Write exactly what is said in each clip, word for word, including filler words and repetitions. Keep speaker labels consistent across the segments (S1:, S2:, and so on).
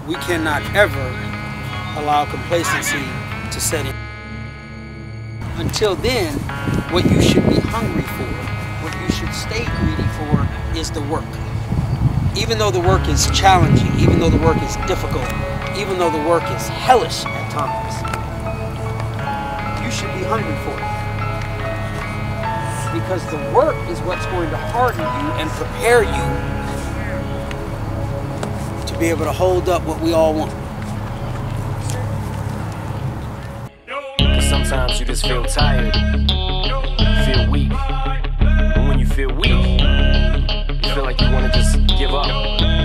S1: we cannot ever allow complacency to set in. Until then, what you should be hungry for, what you should stay greedy for, is the work. Even though the work is challenging, even though the work is difficult, even though the work is hellish at times, you should be hungry for it. Because the work is what's going to harden you and prepare you to be able to hold up what we all want.
S2: Cause sometimes you just feel tired, feel weak. And when you feel weak, you feel like you want to just give up.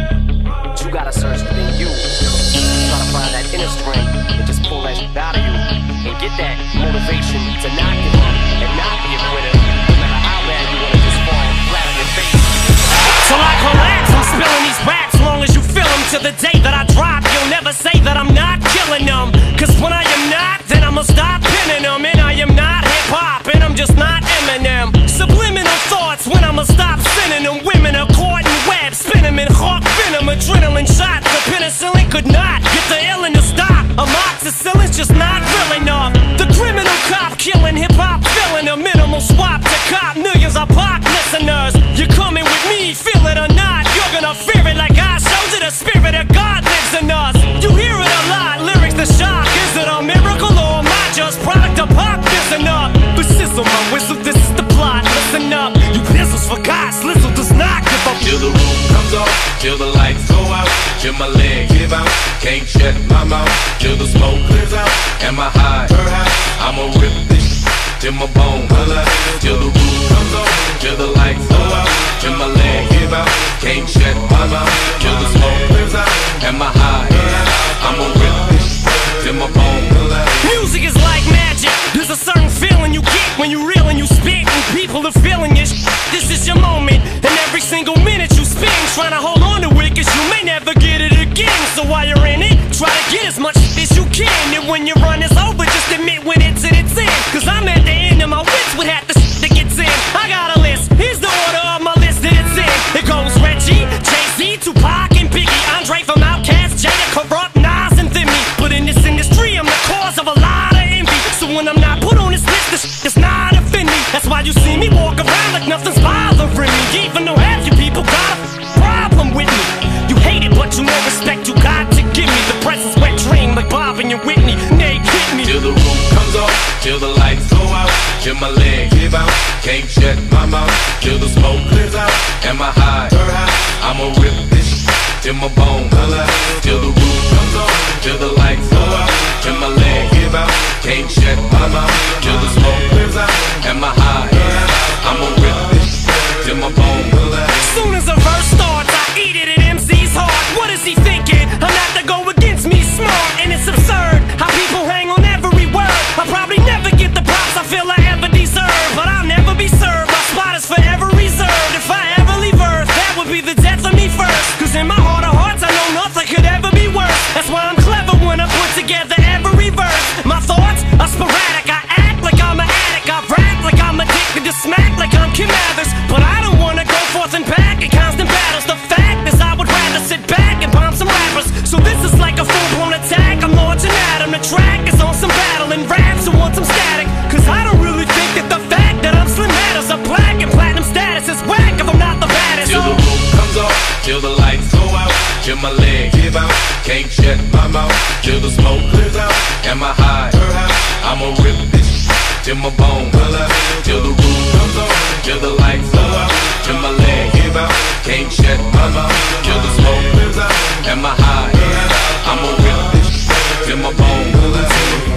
S2: But you gotta search within you. Try to find that inner strength and just pull that shit out of you. And get that motivation to not give up and not be a quitter. No matter how bad you want to just fall flat on your face. So I collapse, I'm spilling these raps long as you feel them. To the day that I drop, you'll never say that I'm not killing them. Cause when I am not, then I'ma stop pinning them. And I am not hip-hop, and I'm just not Eminem. Subliminal thoughts when I'ma stop sending them. Women are caught in webs, spin them in hawk venom. Adrenaline shots, the penicillin could not get the illin to stop. Amoxicillin's just not real enough. The criminal cop killing hip-hop, filling a minimal swap to cop millions of pop listeners. You're coming with me, feel it or not, you're gonna fear it like I showed you. The spirit of God lives in us. You hear it a lot, lyrics the shock. Is it a miracle or am I just product of pop? Listen up, but sizzle my whistle, this is the plot. Listen up, you pistols forgot, Slizzle does not give up.
S3: Till the roof comes off, till the lights go out, till my legs give out, can't shut my mouth, till the smoke clears out, and my high, her high, I'ma rip this till my bone alive, till the roof comes off, till the lights go out, till my legs give out, can't shut my mouth, till the smoke clears out, and my high, I'ma rip this till my bone alive.
S2: Music is like magic, there's a certain feeling you get when you reel and you spit, and people are feeling it. This is your moment, and every single minute you spend trying to hold on to it, cause you may never get it again. So while you're in it, try to get as much as you can, and when your run is over, just admit when it's in its end. Cause I'm at the end of my wits with half the shit that gets in. I got a list, here's the order of my list that it's in. It goes Reggie, Jay-Z, Tupac, and Biggie, Andre from Outkast, Jada, Corrupt, Nas, and Thimmy. But in this industry, I'm the cause of a lot of envy. So when I'm not put on this list, this shit does not offend me. That's why you see me walk around like nothing's bothering me. Even though half you people got a problem with me. You hate it, but you know respect you got to give me. The presence wet dream like Bob and your Whitney. Nay, hit me.
S3: Till the roof comes off, till the lights go out, till my legs give out, can't shut my mouth, till the smoke clears out, and my high, her high, I'ma rip this till my bone alive, till the roof comes off, till the lights go out, till my legs give out, can't shut my mouth, till the smoke clears out, and my high, I'ma rip this till my bone alive.
S2: Soon as a verse starts, I eat it at M C's heart. What is he thinking? I'm not to go against me, smart, and it's absurd how people hang on every word. I'll probably never get the props I feel I ever deserve, but I'll never be served. My spot is forever reserved. If I ever leave Earth, that would be the death of me first. Cause in my heart of hearts, I know nothing could ever be worse. That's why I'm clever when I put together every verse. My thoughts are sporadic. I act like I'm an addict. I rap like I'm addicted to smack like I'm Kim Mathers. But I don't wanna go forth and back in constant battles. The fact is I would rather sit back and bomb some rappers. So this is like a full-blown attack. I'm launching at him. The track is on some battle and raps who want some static. Cause I don't really think that the fact that I'm slim matters. A black and platinum status is whack if I'm not the baddest.
S3: Till the roof comes off, till the lights go out, till my legs give out, can't shut my mouth, till the smoke clears out, and my high, her high, I'ma rip this till my bone alive, till the roof comes off, till the lights go out, till my legs give out, can't shut my mouth, till the smoke clears out, and my high, I'ma rip this till my bone alive.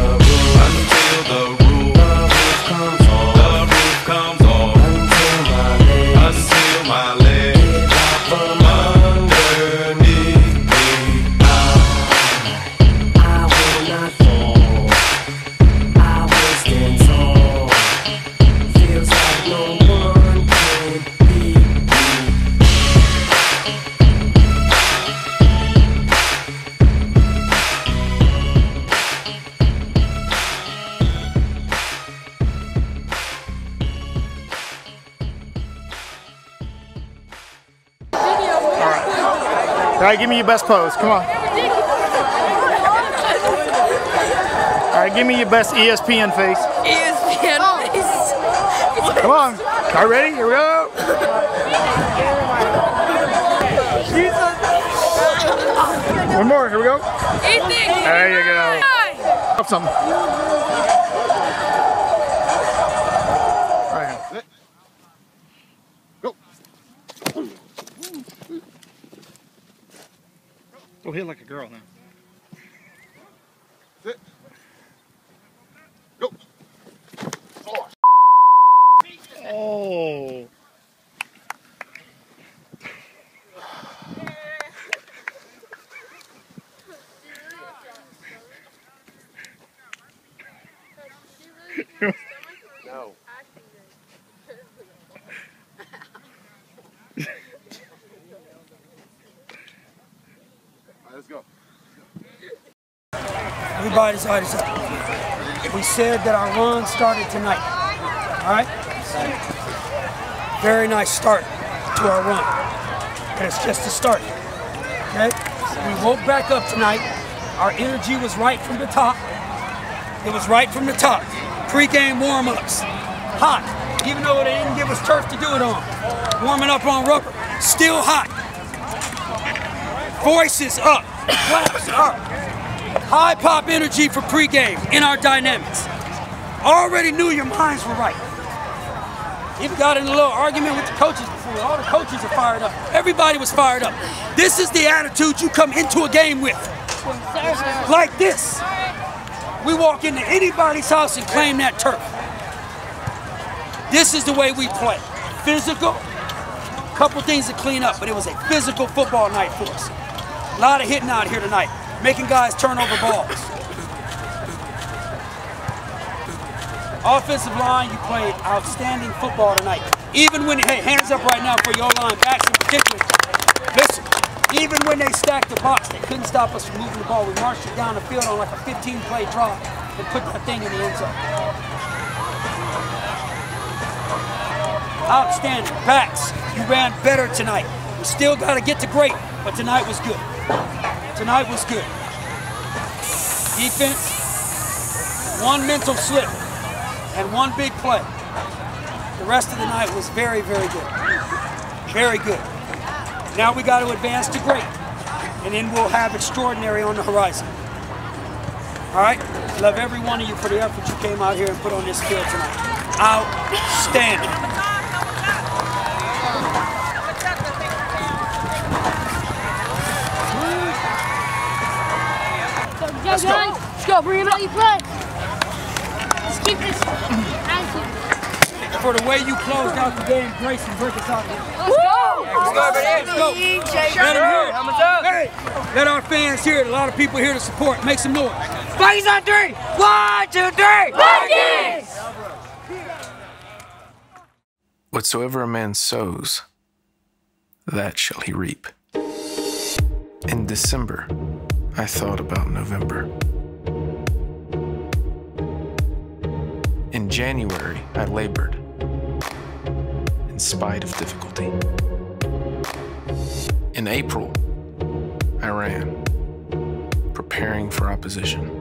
S3: Until the roof comes off, the roof comes off, until my legs from underneath me. I, I will not fall, I will stand tall. Feels like no one can beat me.
S4: All right, give me your best pose. Come on. right, give me your best E S P N face.
S5: E S P N face.
S4: Come on. Are you ready? Here we go. One more. Here we go.
S5: Ethan.
S4: There you go. Up something. All right. Go. Go hit like a girl now. Sit. Go. Oh. Oh.
S2: No.
S3: Let's go.
S1: Everybody's eyes up. We said that our run started tonight. All right? Very nice start to our run. And it's just a start. Okay? We woke back up tonight. Our energy was right from the top. It was right from the top. Pre-game warm-ups. Hot. Even though they didn't give us turf to do it on. Warming up on rubber. Still hot. Voices up. Claps up. High pop energy for pregame in our dynamics. Already knew your minds were right. Even got in a little argument with the coaches before. All the coaches are fired up. Everybody was fired up. This is the attitude you come into a game with. Like this. We walk into anybody's house and claim that turf. This is the way we play. Physical. Couple things to clean up, but it was a physical football night for us. A lot of hitting out here tonight. Making guys turn over balls. Offensive line, you played outstanding football tonight. Even when, hey, hands up right now for your line backs in particular. Listen, even when they stacked the box, they couldn't stop us from moving the ball. We marched it down the field on like a fifteen play drive and put that thing in the end zone. Outstanding. Backs, you ran better tonight. We still got to get to great, but tonight was good. Tonight was good. Defense, one mental slip and one big play. The rest of the night was very, very good. Very good. Now we got to advance to great, and then we'll have extraordinary on the horizon. All right? Love every one of you for the effort you came out here and put on this field tonight. Outstanding.
S6: Let's go. Let's go. Bring it up. Let's keep this.
S1: For the way you closed out the game, Grayson, break us out here.
S6: Let's go.
S1: Let's go. Let's go. Let them hear it. Hey, let our fans hear it. A lot of people here to support. Make some noise. Vikings on three. One, two, three. Vikings!
S7: Whatsoever a man sows, that shall he reap. In December, I thought about November. In January, I labored, in spite of difficulty. In April, I ran, preparing for opposition.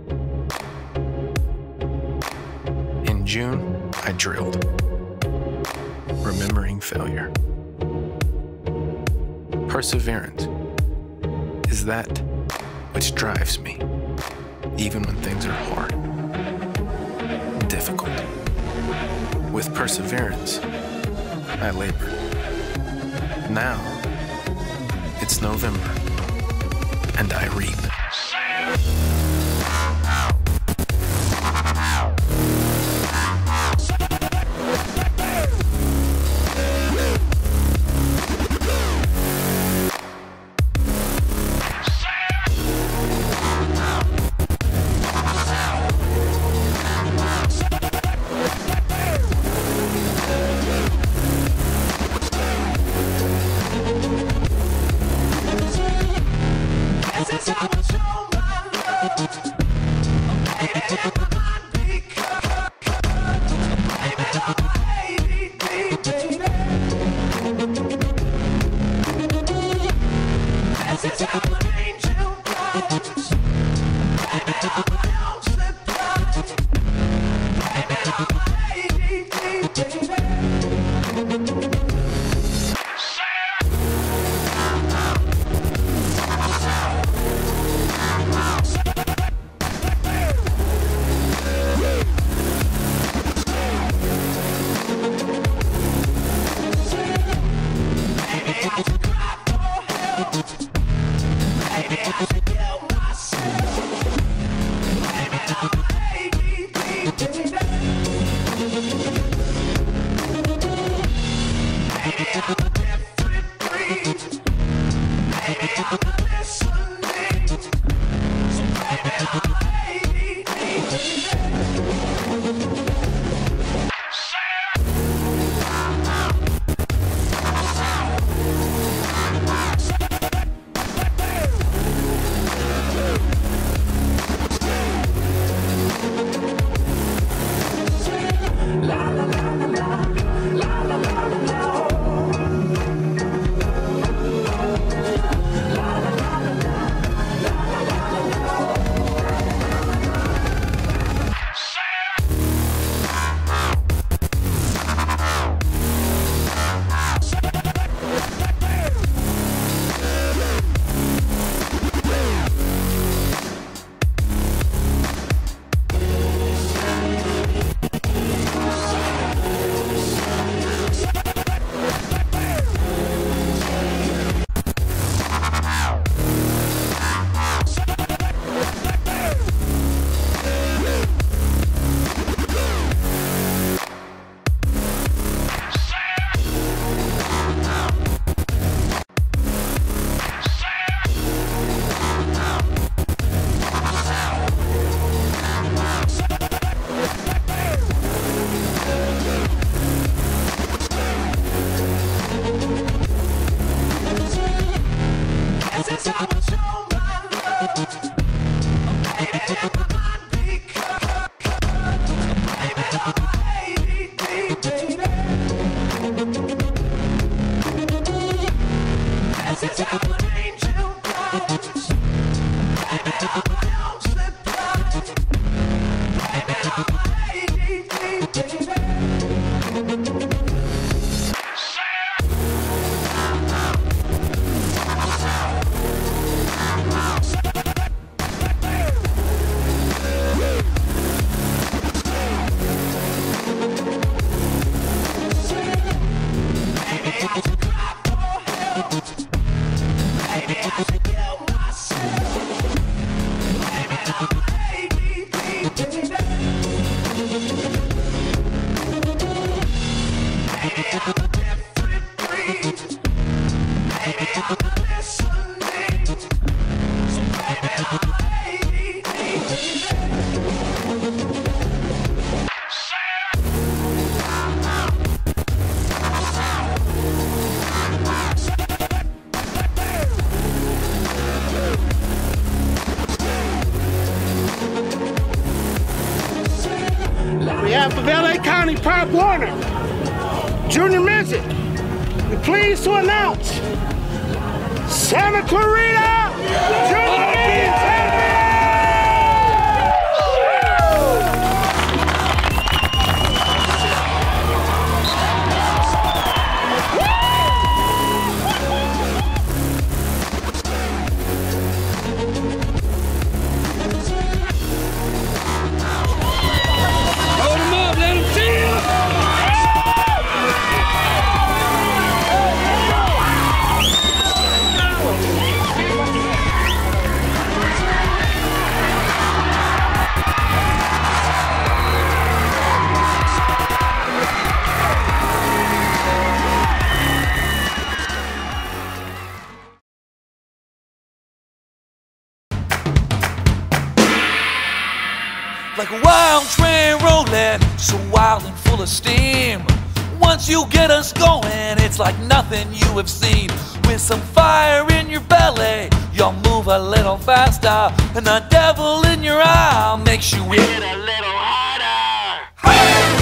S7: In June, I drilled, remembering failure. Perseverance is that which drives me, even when things are hard, difficult. With perseverance, I labored. Now, it's November, and I reap.
S8: On behalf of L A County Pop Warner, Junior Midget, we're pleased to announce Santa Clarita Junior Midget champion!
S9: Like a wild train rolling, so wild and full of steam. Once you get us going, it's like nothing you have seen. With some fire in your belly, you'll move a little faster, and the devil in your eye makes you hit a little harder. Hey!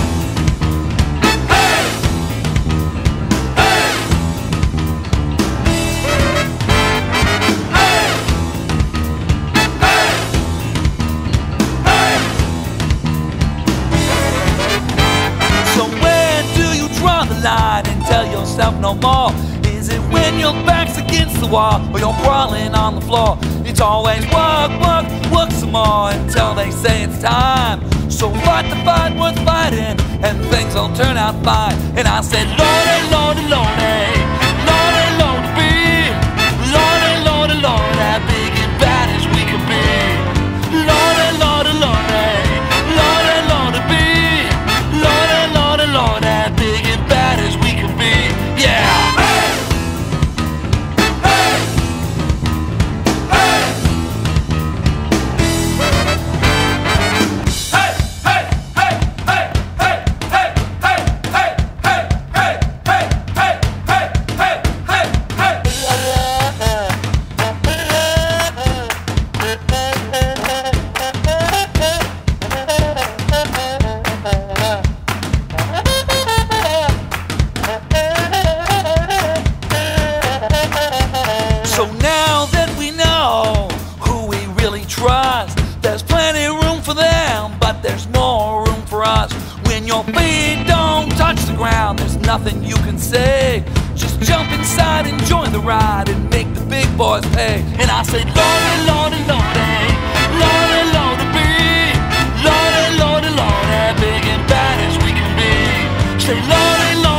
S9: Line and tell yourself no more? Is it when your back's against the wall or you're crawling on the floor? It's always work, work, work some more until they say it's time. So fight the fight worth fighting and things will turn out fine. And I said, Lordy, Lordy, Lordy, Lordy, Lordy, be Lordy, Lordy, Lordy, that big and bad as we can be. Lordy, Lordy, Lordy, Lordy, Lordy, be Lordy, Lordy, Lordy, that big and bad as we can be. Yeah. nothing you can say. Just jump inside and join the ride and make the big boys pay. And I say, Lordy, Lordy, Lordy, Lordy, Lordy, be, Lordy, Lordy, Lordy, big and bad as we can be. Say, Lordy, Lordy.